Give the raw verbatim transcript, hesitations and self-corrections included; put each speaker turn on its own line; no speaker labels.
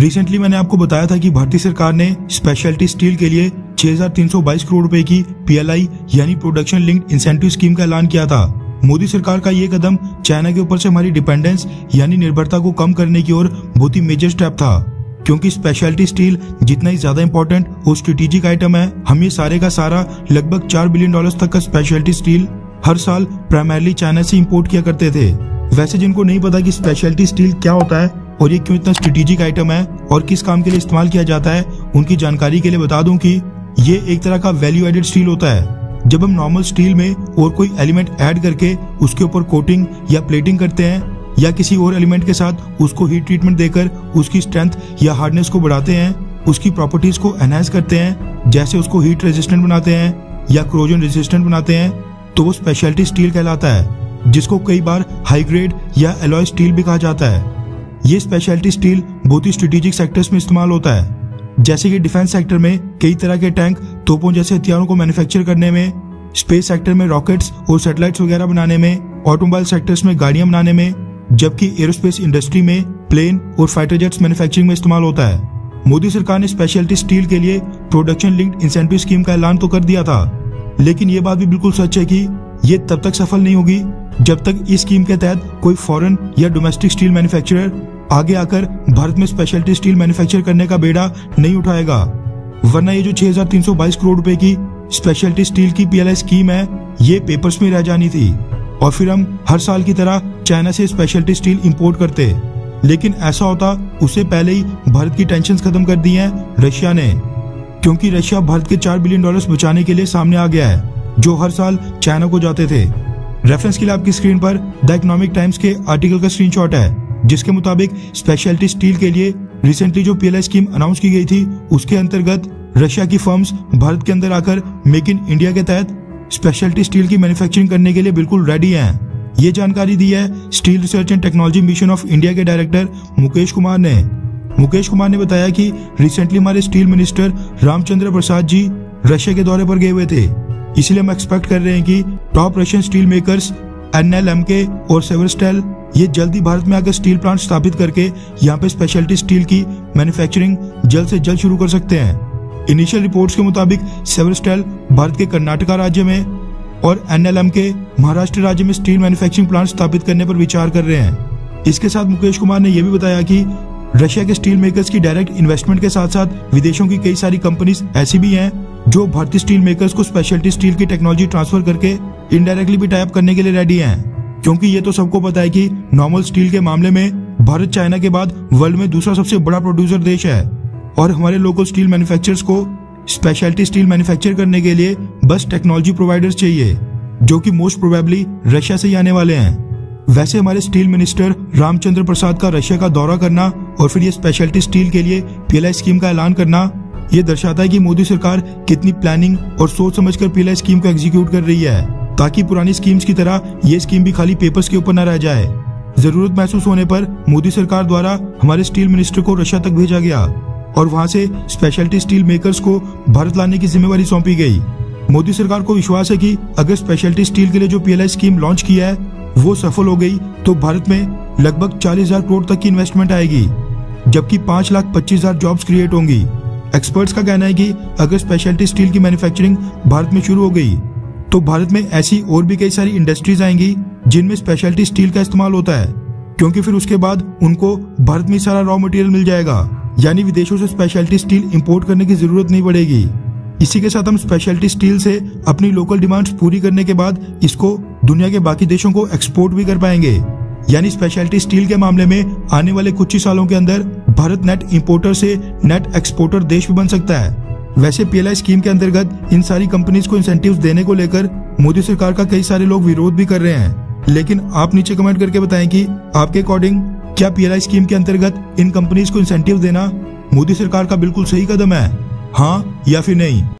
Recently मैंने आपको बताया था कि भारतीय सरकार ने स्पेशलिटी स्टील के लिए छह हज़ार तीन सौ बाईस करोड़ रुपए की पीएलआई यानी प्रोडक्शन लिंक्ड इंसेंटिव स्कीम का ऐलान किया था। मोदी सरकार का ये कदम चाइना के ऊपर से हमारी डिपेंडेंस यानी निर्भरता को कम करने की ओर बहुत ही मेजर स्टेप था, क्योंकि स्पेशलिटी स्टील जितना ही ज्यादा इंपॉर्टेंट और स्ट्रेटेजिक आइटम है, हम ये सारे का सारा लगभग चार बिलियन डॉलर्स तक का स्पेशलिटी स्टील हर साल प्राइमरली चाइना से इंपोर्ट किया करते थे। वैसे जिनको नहीं पता कि स्पेशलिटी स्टील क्या होता है और ये क्यों इतना स्ट्रेटेजिक आइटम है और किस काम के लिए इस्तेमाल किया जाता है, उनकी जानकारी के लिए बता दूं कि ये एक तरह का वैल्यू एडेड स्टील होता है। जब हम नॉर्मल स्टील में और कोई एलिमेंट ऐड करके उसके ऊपर कोटिंग या प्लेटिंग करते हैं या किसी और एलिमेंट के साथ उसको हीट ट्रीटमेंट देकर उसकी स्ट्रेंथ या हार्डनेस को बढ़ाते हैं, उसकी प्रॉपर्टीज को एनहांस करते हैं, जैसे उसको हीट रेजिस्टेंट बनाते हैं या क्रोजन रेजिस्टेंट बनाते हैं, तो वो स्पेशलिटी स्टील कहलाता है, जिसको कई बार हाई ग्रेड या एलॉय स्टील भी कहा जाता है। ये स्पेशलिटी स्टील बहुत ही स्ट्रेटेजिक सेक्टर्स में इस्तेमाल होता है, जैसे कि डिफेंस सेक्टर में कई तरह के टैंक, तोपों जैसे हथियारों को मैन्युफैक्चर करने में, स्पेस सेक्टर में रॉकेट्स और सैटेलाइट्स वगैरह बनाने में, ऑटोमोबाइल सेक्टर्स में गाड़ियां बनाने में, जबकि एरोस्पेस इंडस्ट्री में प्लेन और फाइटर जेट्स मैन्युफैक्चरिंग में इस्तेमाल होता है। मोदी सरकार ने स्पेशलिटी स्टील के लिए प्रोडक्शन लिंक्ड इंसेंटिव स्कीम का ऐलान तो कर दिया था, लेकिन ये बात भी बिल्कुल सच है कि ये तब तक सफल नहीं होगी जब तक इस स्कीम के तहत कोई फॉरेन या डोमेस्टिक स्टील मैन्युफैक्चरर आगे आकर भारत में स्पेशलिटी स्टील मैन्युफैक्चर करने का बेड़ा नहीं उठाएगा। वरना ये जो छह हज़ार तीन सौ बाईस करोड़ रुपए की स्पेशलिटी स्टील की पीएलआई स्कीम है, ये पेपर्स में रह जानी थी और फिर हम हर साल की तरह चाइना से स्पेशलिटी स्टील इंपोर्ट करते। लेकिन ऐसा होता उससे पहले ही भारत की टेंशन खत्म कर दी है रशिया ने, क्योंकि रशिया भारत के चार बिलियन डॉलर्स बचाने के लिए सामने आ गया है, जो हर साल चाइना को जाते थे। रेफरेंस के लिए आपकी स्क्रीन पर द इकोनॉमिक टाइम्स के आर्टिकल का स्क्रीनशॉट है, जिसके मुताबिक स्पेशलिटी स्टील के लिए रिसेंटली जो पीएलआई स्कीम अनाउंस की गई थी, उसके अंतर्गत रशिया की फर्म्स भारत के अंदर आकर मेक इन इंडिया के तहत स्पेशलिटी स्टील की मैन्युफैक्चरिंग करने के लिए बिल्कुल रेडी हैं। ये जानकारी दी है steel research and technology mission of India के डायरेक्टर मुकेश कुमार ने। मुकेश कुमार ने बताया कि रिसेंटली हमारे steel minister Ramchandra Prasad ji Russia के दौरे पर गए हुए थे, इसलिए हम एक्सपेक्ट कर रहे हैं कि top Russian steel makers N L M के और सेवर्स्टेल ये जल्दी भारत में आकर स्टील प्लांट स्थापित करके यहाँ पे स्पेशलिटी स्टील की मैन्युफैक्चरिंग जल्द से जल्द शुरू कर सकते हैं। इनिशियल रिपोर्ट्स के मुताबिक सेवर्स्टेल भारत के कर्नाटका राज्य में और एन एल एम के महाराष्ट्र राज्य में स्टील मैन्युफैक्चरिंग प्लांट स्थापित करने पर विचार कर रहे हैं। इसके साथ मुकेश कुमार ने यह भी बताया कि रशिया के स्टील मेकर्स की डायरेक्ट इन्वेस्टमेंट के साथ साथ विदेशों की कई सारी कंपनीज ऐसी भी हैं जो भारतीय स्टील मेकर्स को स्पेशलिटी स्टील की टेक्नोलॉजी ट्रांसफर करके इनडायरेक्टली भी टाइप करने के लिए रेडी हैं, क्योंकि ये तो सबको पता है कि नॉर्मल स्टील के मामले में भारत चाइना के बाद वर्ल्ड में दूसरा सबसे बड़ा प्रोड्यूसर देश है और हमारे लोकल स्टील मैन्युफैक्चरर्स को स्पेशलिटी स्टील मैन्युफैक्चर करने के लिए बस टेक्नोलॉजी प्रोवाइडर्स चाहिए, जो कि मोस्ट प्रोबेबली रशिया से ही आने वाले हैं। वैसे हमारे स्टील मिनिस्टर रामचंद्र प्रसाद का रशिया का दौरा करना और फिर ये स्पेशलिटी स्टील के लिए पीएलआई स्कीम का ऐलान करना, ये दर्शाता है कि मोदी सरकार कितनी प्लानिंग और सोच समझकर पीएलआई स्कीम को एग्जीक्यूट कर रही है, ताकि पुरानी स्कीम्स की तरह ये स्कीम भी खाली पेपर्स के ऊपर न रह जाए। जरूरत महसूस होने पर मोदी सरकार द्वारा हमारे स्टील मिनिस्टर को रशिया तक भेजा गया और वहां से स्पेशलिटी स्टील मेकर्स को भारत लाने की जिम्मेवारी सौंपी गई। मोदी सरकार को विश्वास है कि अगर स्पेशलिटी स्टील के लिए जो पीएलआई स्कीम लॉन्च की है वो सफल हो गई तो भारत में लगभग चालीस हजार करोड़ तक की इन्वेस्टमेंट आएगी, जबकि पांच लाख पच्चीस हजार जॉब्स क्रिएट होंगी। एक्सपर्ट्स का कहना है कि अगर स्पेशलिटी स्टील की मैन्युफैक्चरिंग भारत में शुरू हो गई तो भारत में ऐसी और भी कई सारी इंडस्ट्रीज आएंगी जिनमें स्पेशलिटी स्टील का इस्तेमाल होता है, क्योंकि फिर उसके बाद उनको भारत में सारा रॉ मटेरियल मिल जाएगा, यानी विदेशों से स्पेशलिटी स्टील इंपोर्ट करने की जरूरत नहीं पड़ेगी। इसी के साथ हम स्पेशलिटी स्टील से अपनी लोकल डिमांड्स पूरी करने के बाद इसको दुनिया के बाकी देशों को एक्सपोर्ट भी कर पाएंगे, यानी स्पेशलिटी स्टील के मामले में आने वाले कुछ ही सालों के अंदर भारत नेट इंपोर्टर से नेट एक्सपोर्टर देश भी बन सकता है। वैसे पीएलआई स्कीम के अंतर्गत इन सारी कंपनीज को इंसेंटिव्स देने को लेकर मोदी सरकार का कई सारे लोग विरोध भी कर रहे हैं, लेकिन आप नीचे कमेंट करके बताएं कि आपके अकॉर्डिंग क्या पीएलआई स्कीम के अंतर्गत इन कंपनीज को इंसेंटिव देना मोदी सरकार का बिल्कुल सही कदम है, हाँ या फिर नहीं।